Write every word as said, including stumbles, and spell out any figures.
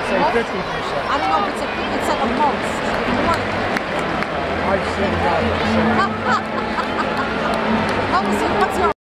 say fifty percent. I don't know if it's a, it's at the most. I've seen that. What was it? What's your